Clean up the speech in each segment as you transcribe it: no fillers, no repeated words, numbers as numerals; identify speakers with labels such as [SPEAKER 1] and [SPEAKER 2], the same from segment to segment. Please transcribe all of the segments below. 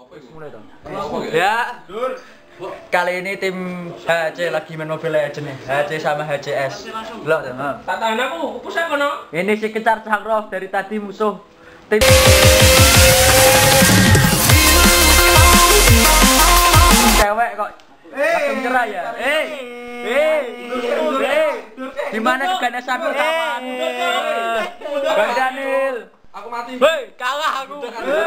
[SPEAKER 1] Mulai dong. Ya. Kali ini tim HC lagi main Mobile Legends nih. HC sama HCS. Loh,
[SPEAKER 2] tak tahan aku, pusat kono.
[SPEAKER 1] ini si Kecar Cangrof dari tadi musuh tim cewek kok langsung nyerah ya. Gimana keganasanmu kawan? Bang Daniel.
[SPEAKER 2] Aku mati.
[SPEAKER 1] Hei, kalah aku.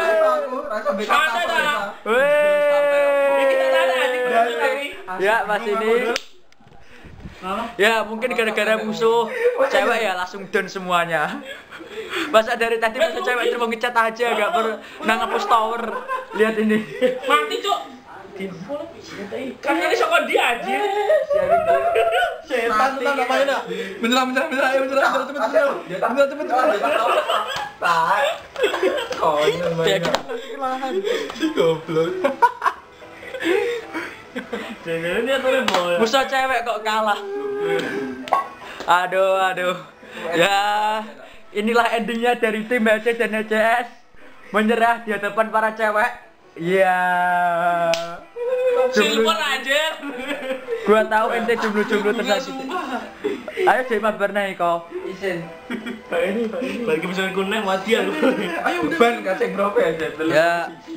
[SPEAKER 1] Ya, Mas ini. Ya, mungkin gara-gara musuh cewek ya langsung down semuanya. Masa dari tadi musuh cewek cuma ngecat aja, gak pernah ngepus tower. Lihat ini.
[SPEAKER 2] Mati, Cuk. Kan ini sokon dia aja.
[SPEAKER 3] Setan tuh enggak main. Menyerah cepet. Tak. Konyol main. Goblok.
[SPEAKER 2] Jangan dia tuh bola.
[SPEAKER 1] Musuh cewek kok kalah. Aduh. Ya, inilah endingnya dari tim HC dan HCS menyerah di hadapan para cewek. Iya.
[SPEAKER 2] Silver anjir.
[SPEAKER 1] Gua tahu ente jomblo-jomblo tersakiti. Ayo jadi mabar nih kau.
[SPEAKER 3] Isin.
[SPEAKER 2] Pak ini. Bagi misalnya kuning mati aku.
[SPEAKER 3] Ayo ban kaceng rope aja.
[SPEAKER 1] Ya.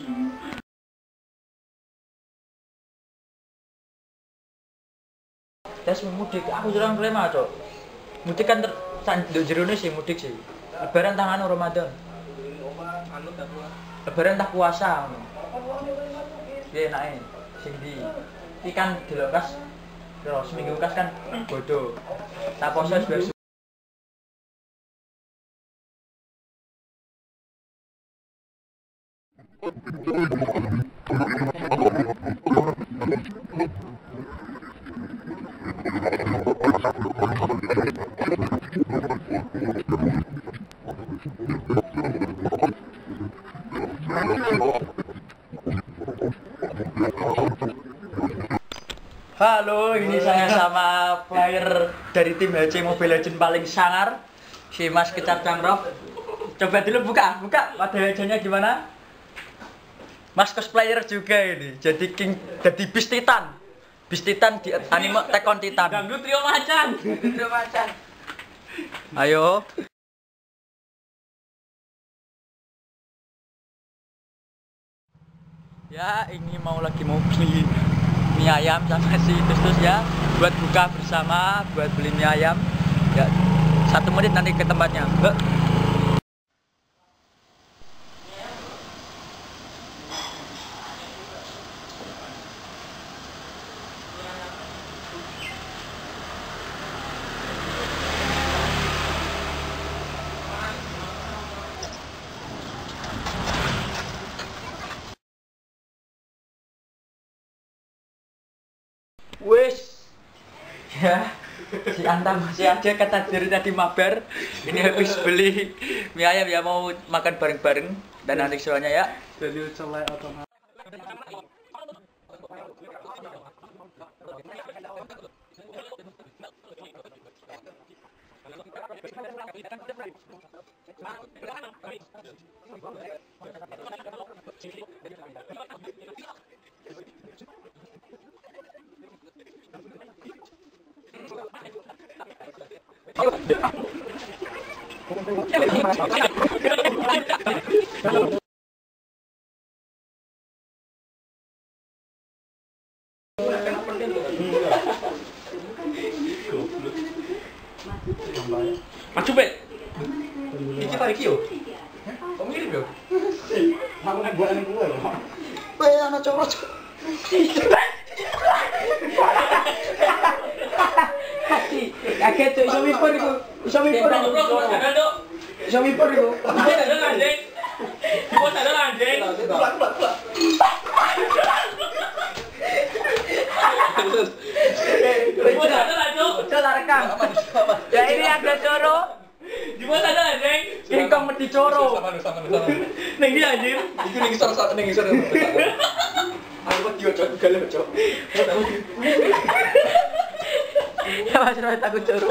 [SPEAKER 1] Tes mudik, aku jarang kelema, Cok. Mudik kan jerone sih mudik sih. Lebaran tangan Ramadan. Lebaran tak puasa. Piye enake? Sing ndi? Iki kan dilokas terus seminggu kas kan bodoh. Tak poso wis Halo, ini saya sama player dari tim HC Mobile Legends paling sangar, si Mas Kecar Cangrof. Coba dulu buka pada HC-nya gimana? Mas cosplayer juga ini, jadi king, jadi Beast Titan di anime Attack on Titan.
[SPEAKER 2] Dangdut trio macan.
[SPEAKER 1] Ayo. Ya, ini mau beli mie ayam sama si Tustus ya, buat buka bersama, buat beli mie ayam. Ya, 1 menit nanti ke tempatnya. Wes, ya si Anta masih aja kata dari tadi mabar. Ini habis beli mie ayam ya, mau makan bareng-bareng dan nanti soalnya ya.
[SPEAKER 3] Jadi celai otomatis.
[SPEAKER 2] Maju bet.
[SPEAKER 3] Iki tarik yo. Kok mirip yo? Aku nek buat gue lho. Kowe ana cowok. Kaget tuh iso mipur iku. Iso mipur iku. Iso mipur iku.
[SPEAKER 1] Ya ini ada coro.
[SPEAKER 2] Dibuat ada anjing.
[SPEAKER 1] Kingkong mesti coro.
[SPEAKER 2] Ning dia anjing.
[SPEAKER 3] Iku ning isor. Aku wedi ojo gale ojo.
[SPEAKER 1] Ya Mas Roy takut coro.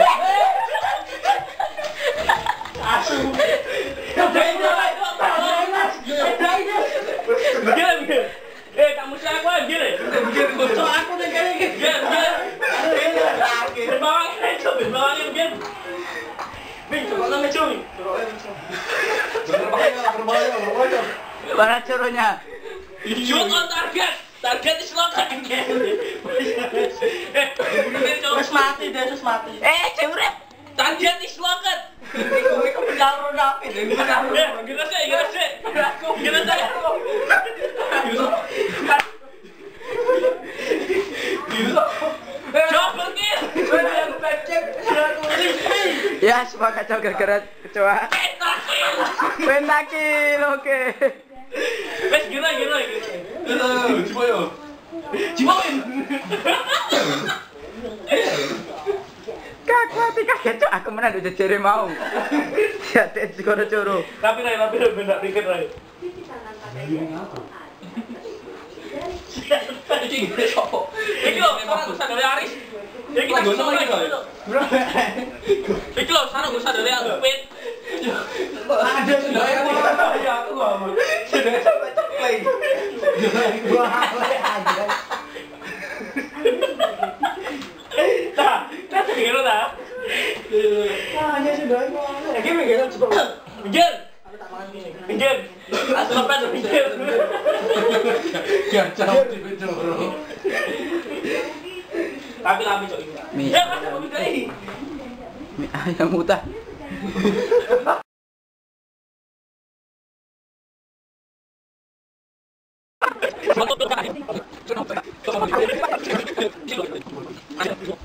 [SPEAKER 2] Asu. Gila.
[SPEAKER 1] Mana coronya?
[SPEAKER 2] Shoot on target. Target is locked.
[SPEAKER 1] Terus mati deh, terus mati. Cewek.
[SPEAKER 2] Target is locked.
[SPEAKER 1] Gue kebenar David,
[SPEAKER 2] Gila sih. Gila sih. Double kill.
[SPEAKER 1] Ya, semua kacau gara-gara kecoa. Pentakill, oke.
[SPEAKER 2] Wes gila.
[SPEAKER 3] Cipoyo.
[SPEAKER 1] Kaget cok, aku menang udah jere mau. Siate skor coro.
[SPEAKER 2] Tapi benar pikir Rai. Iki lho, sarung dari Aris. Iki tak sama iki lho. Iki lho, sarung dari Alpin.
[SPEAKER 3] Ada sudah ya aku ngomong. Sudah sampai cekleng. Gua aja.
[SPEAKER 2] Nah, segera dah.
[SPEAKER 3] Hanya sudah itu. Gimana coba.
[SPEAKER 2] Minggir. Asal apa tuh minggir.
[SPEAKER 3] Kacau di penjuru.
[SPEAKER 2] Tapi cok ini. Ya, masa mau minggir.
[SPEAKER 1] Mie ayam utah.
[SPEAKER 2] Mantap.